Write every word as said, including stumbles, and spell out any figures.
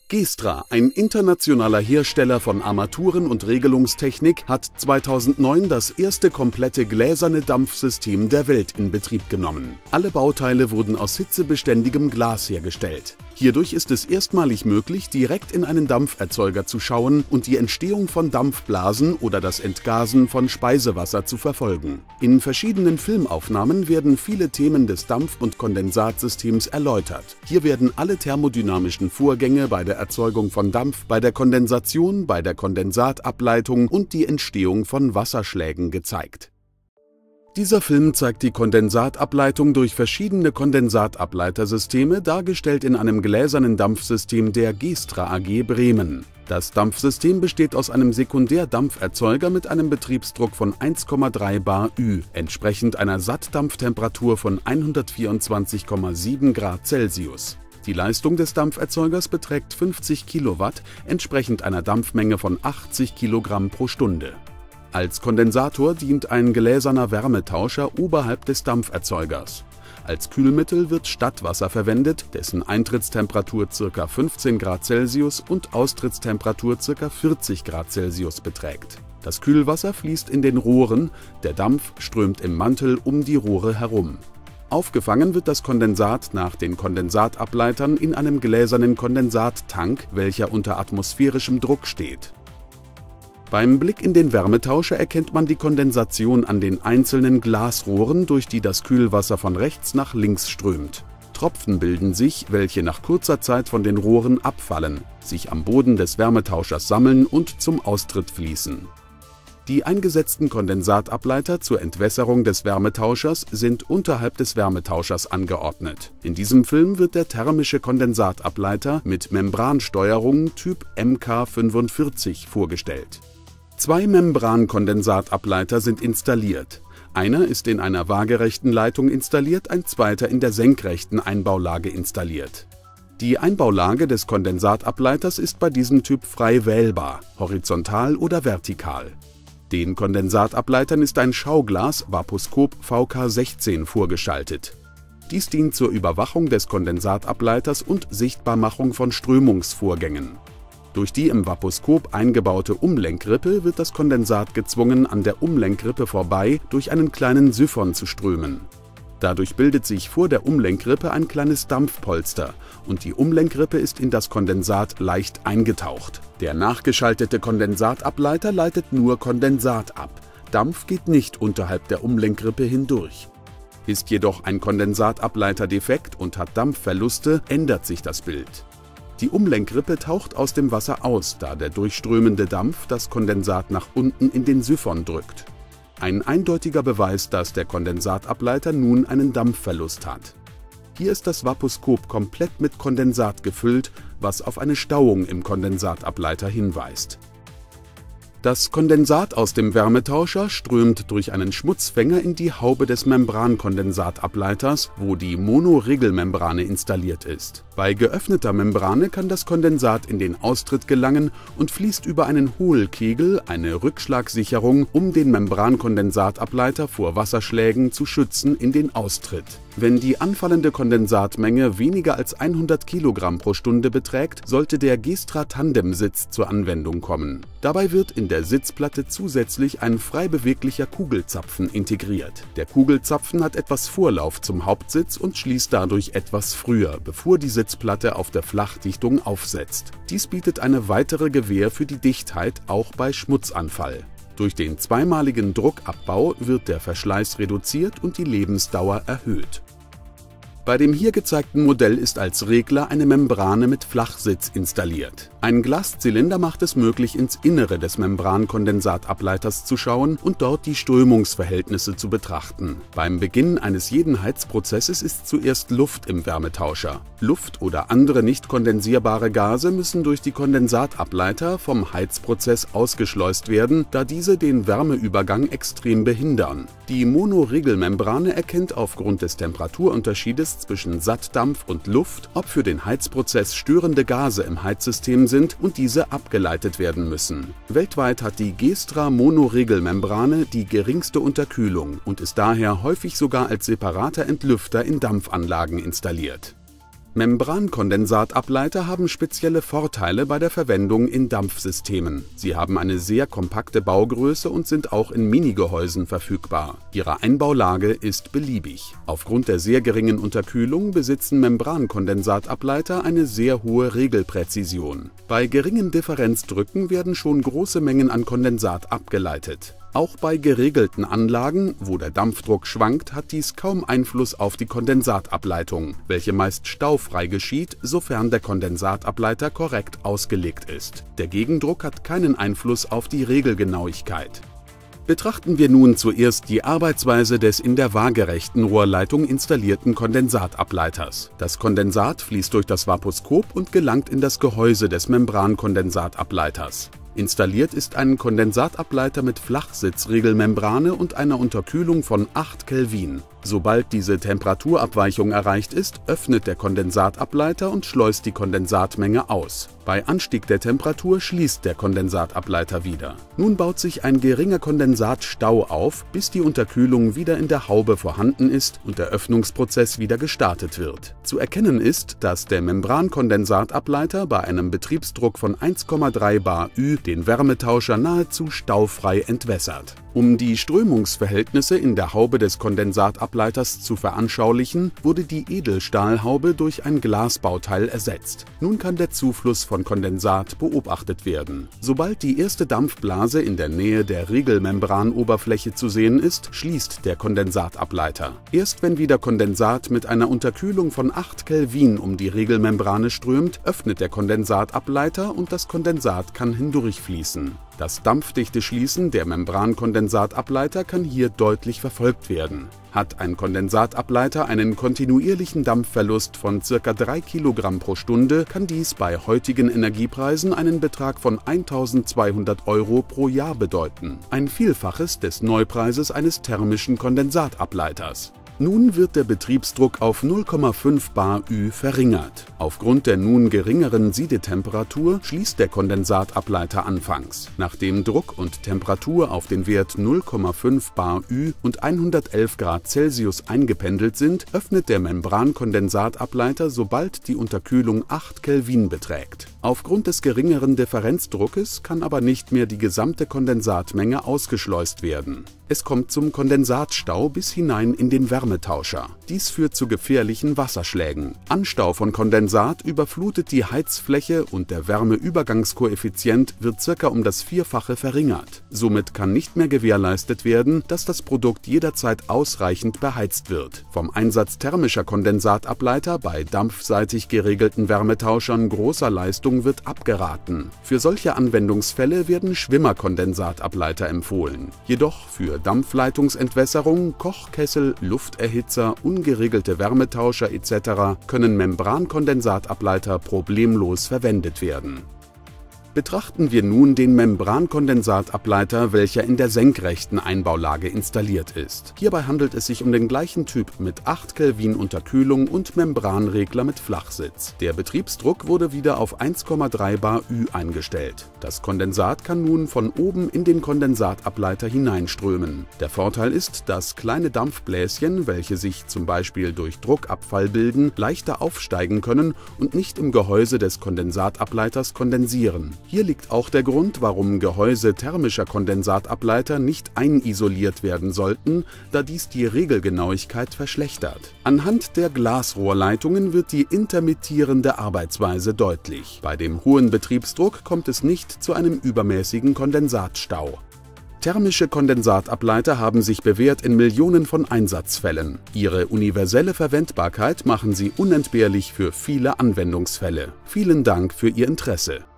Gestra, ein internationaler Hersteller von Armaturen und Regelungstechnik, hat zweitausendneun das erste komplette gläserne Dampfsystem der Welt in Betrieb genommen. Alle Bauteile wurden aus hitzebeständigem Glas hergestellt. Hierdurch ist es erstmalig möglich, direkt in einen Dampferzeuger zu schauen und die Entstehung von Dampfblasen oder das Entgasen von Speisewasser zu verfolgen. In verschiedenen Filmaufnahmen werden viele Themen des Dampf- und Kondensatsystems erläutert. Hier werden alle thermodynamischen Vorgänge bei der Erzeugung von Dampf, bei der Kondensation, bei der Kondensatableitung und die Entstehung von Wasserschlägen gezeigt. Dieser Film zeigt die Kondensatableitung durch verschiedene Kondensatableitersysteme, dargestellt in einem gläsernen Dampfsystem der Gestra A G Bremen. Das Dampfsystem besteht aus einem Sekundärdampferzeuger mit einem Betriebsdruck von eins Komma drei bar Ü, entsprechend einer Sattdampftemperatur von hundertvierundzwanzig Komma sieben Grad Celsius. Die Leistung des Dampferzeugers beträgt fünfzig Kilowatt, entsprechend einer Dampfmenge von achtzig Kilogramm pro Stunde. Als Kondensator dient ein gläserner Wärmetauscher oberhalb des Dampferzeugers. Als Kühlmittel wird Stadtwasser verwendet, dessen Eintrittstemperatur ca. fünfzehn Grad Celsius und Austrittstemperatur ca. vierzig Grad Celsius beträgt. Das Kühlwasser fließt in den Rohren, der Dampf strömt im Mantel um die Rohre herum. Aufgefangen wird das Kondensat nach den Kondensatableitern in einem gläsernen Kondensattank, welcher unter atmosphärischem Druck steht. Beim Blick in den Wärmetauscher erkennt man die Kondensation an den einzelnen Glasrohren, durch die das Kühlwasser von rechts nach links strömt. Tropfen bilden sich, welche nach kurzer Zeit von den Rohren abfallen, sich am Boden des Wärmetauschers sammeln und zum Austritt fließen. Die eingesetzten Kondensatableiter zur Entwässerung des Wärmetauschers sind unterhalb des Wärmetauschers angeordnet. In diesem Film wird der thermische Kondensatableiter mit Membransteuerung Typ M K fünfundvierzig vorgestellt. Zwei Membrankondensatableiter sind installiert. Einer ist in einer waagerechten Leitung installiert, ein zweiter in der senkrechten Einbaulage installiert. Die Einbaulage des Kondensatableiters ist bei diesem Typ frei wählbar, horizontal oder vertikal. Den Kondensatableitern ist ein Schauglas Vaposkop V K sechzehn vorgeschaltet. Dies dient zur Überwachung des Kondensatableiters und Sichtbarmachung von Strömungsvorgängen. Durch die im Vaposkop eingebaute Umlenkrippe wird das Kondensat gezwungen, an der Umlenkrippe vorbei durch einen kleinen Siphon zu strömen. Dadurch bildet sich vor der Umlenkrippe ein kleines Dampfpolster und die Umlenkrippe ist in das Kondensat leicht eingetaucht. Der nachgeschaltete Kondensatableiter leitet nur Kondensat ab. Dampf geht nicht unterhalb der Umlenkrippe hindurch. Ist jedoch ein Kondensatableiter defekt und hat Dampfverluste, ändert sich das Bild. Die Umlenkrippe taucht aus dem Wasser aus, da der durchströmende Dampf das Kondensat nach unten in den Siphon drückt. Ein eindeutiger Beweis, dass der Kondensatableiter nun einen Dampfverlust hat. Hier ist das Vaposkop komplett mit Kondensat gefüllt, was auf eine Stauung im Kondensatableiter hinweist. Das Kondensat aus dem Wärmetauscher strömt durch einen Schmutzfänger in die Haube des Membrankondensatableiters, wo die Monoregelmembrane installiert ist. Bei geöffneter Membrane kann das Kondensat in den Austritt gelangen und fließt über einen Hohlkegel, eine Rückschlagsicherung, um den Membrankondensatableiter vor Wasserschlägen zu schützen, in den Austritt. Wenn die anfallende Kondensatmenge weniger als hundert Kilogramm pro Stunde beträgt, sollte der Gestra Tandemsitz zur Anwendung kommen. Dabei wird in der Sitzplatte zusätzlich ein frei beweglicher Kugelzapfen integriert. Der Kugelzapfen hat etwas Vorlauf zum Hauptsitz und schließt dadurch etwas früher, bevor die Sitzplatte auf der Flachdichtung aufsetzt. Dies bietet eine weitere Gewähr für die Dichtheit, auch bei Schmutzanfall. Durch den zweimaligen Druckabbau wird der Verschleiß reduziert und die Lebensdauer erhöht. Bei dem hier gezeigten Modell ist als Regler eine Membrane mit Flachsitz installiert. Ein Glaszylinder macht es möglich, ins Innere des Membrankondensatableiters zu schauen und dort die Strömungsverhältnisse zu betrachten. Beim Beginn eines jeden Heizprozesses ist zuerst Luft im Wärmetauscher. Luft oder andere nicht kondensierbare Gase müssen durch die Kondensatableiter vom Heizprozess ausgeschleust werden, da diese den Wärmeübergang extrem behindern. Die Monoregelmembrane erkennt aufgrund des Temperaturunterschiedes zwischen Sattdampf und Luft, ob für den Heizprozess störende Gase im Heizsystem sind und diese abgeleitet werden müssen. Weltweit hat die Gestra Monoregelmembrane die geringste Unterkühlung und ist daher häufig sogar als separater Entlüfter in Dampfanlagen installiert. Membrankondensat-Ableiter haben spezielle Vorteile bei der Verwendung in Dampfsystemen. Sie haben eine sehr kompakte Baugröße und sind auch in Minigehäusen verfügbar. Ihre Einbaulage ist beliebig. Aufgrund der sehr geringen Unterkühlung besitzen Membrankondensat-Ableiter eine sehr hohe Regelpräzision. Bei geringen Differenzdrücken werden schon große Mengen an Kondensat abgeleitet. Auch bei geregelten Anlagen, wo der Dampfdruck schwankt, hat dies kaum Einfluss auf die Kondensatableitung, welche meist staufrei geschieht, sofern der Kondensatableiter korrekt ausgelegt ist. Der Gegendruck hat keinen Einfluss auf die Regelgenauigkeit. Betrachten wir nun zuerst die Arbeitsweise des in der waagerechten Rohrleitung installierten Kondensatableiters. Das Kondensat fließt durch das Vaposkop und gelangt in das Gehäuse des Membrankondensat-Ableiters. Installiert ist ein Kondensatableiter mit Flachsitzregelmembrane und einer Unterkühlung von acht Kelvin. Sobald diese Temperaturabweichung erreicht ist, öffnet der Kondensatableiter und schleust die Kondensatmenge aus. Bei Anstieg der Temperatur schließt der Kondensatableiter wieder. Nun baut sich ein geringer Kondensatstau auf, bis die Unterkühlung wieder in der Haube vorhanden ist und der Öffnungsprozess wieder gestartet wird. Zu erkennen ist, dass der Membrankondensatableiter bei einem Betriebsdruck von eins Komma drei bar Ü den Wärmetauscher nahezu staufrei entwässert. Um die Strömungsverhältnisse in der Haube des Kondensatableiters zu veranschaulichen, wurde die Edelstahlhaube durch ein Glasbauteil ersetzt. Nun kann der Zufluss von Kondensat beobachtet werden. Sobald die erste Dampfblase in der Nähe der Regelmembranoberfläche zu sehen ist, schließt der Kondensatableiter. Erst wenn wieder Kondensat mit einer Unterkühlung von acht Kelvin um die Regelmembrane strömt, öffnet der Kondensatableiter und das Kondensat kann hindurchfließen. Das dampfdichte Schließen der Membrankondensat-Ableiter kann hier deutlich verfolgt werden. Hat ein Kondensatableiter einen kontinuierlichen Dampfverlust von ca. drei Kilogramm pro Stunde, kann dies bei heutigen Energiepreisen einen Betrag von eintausendzweihundert Euro pro Jahr bedeuten. Ein Vielfaches des Neupreises eines thermischen Kondensatableiters. Nun wird der Betriebsdruck auf null Komma fünf bar Ü verringert. Aufgrund der nun geringeren Siedetemperatur schließt der Kondensatableiter anfangs. Nachdem Druck und Temperatur auf den Wert null Komma fünf bar Ü und hundertelf Grad Celsius eingependelt sind, öffnet der Membrankondensatableiter, sobald die Unterkühlung acht Kelvin beträgt. Aufgrund des geringeren Differenzdruckes kann aber nicht mehr die gesamte Kondensatmenge ausgeschleust werden. Es kommt zum Kondensatstau bis hinein in den Wärmetauscher. Dies führt zu gefährlichen Wasserschlägen. Anstau von Kondensat überflutet die Heizfläche und der Wärmeübergangskoeffizient wird ca. um das Vierfache verringert. Somit kann nicht mehr gewährleistet werden, dass das Produkt jederzeit ausreichend beheizt wird. Vom Einsatz thermischer Kondensatableiter bei dampfseitig geregelten Wärmetauschern großer Leistung wird abgeraten. Für solche Anwendungsfälle werden Schwimmerkondensatableiter empfohlen. Jedoch für Dampfleitungsentwässerung, Kochkessel, Lufterhitzer, ungeregelte Wärmetauscher et cetera können Membrankondensatapleiter problemlos verwendet werden. Betrachten wir nun den Membrankondensatapleiter, welcher in der senkrechten Einbaulage installiert ist. Hierbei handelt es sich um den gleichen Typ mit acht Kelvin Unterkühlung und Membranregler mit Flachsitz. Der Betriebsdruck wurde wieder auf eins Komma drei bar Ü eingestellt. Das Kondensat kann nun von oben in den Kondensatableiter hineinströmen. Der Vorteil ist, dass kleine Dampfbläschen, welche sich zum Beispiel durch Druckabfall bilden, leichter aufsteigen können und nicht im Gehäuse des Kondensatableiters kondensieren. Hier liegt auch der Grund, warum Gehäuse thermischer Kondensatableiter nicht einisoliert werden sollten, da dies die Regelgenauigkeit verschlechtert. Anhand der Glasrohrleitungen wird die intermittierende Arbeitsweise deutlich. Bei dem hohen Betriebsdruck kommt es nicht zu einem übermäßigen Kondensatstau. Thermische Kondensatableiter haben sich bewährt in Millionen von Einsatzfällen. Ihre universelle Verwendbarkeit machen sie unentbehrlich für viele Anwendungsfälle. Vielen Dank für Ihr Interesse.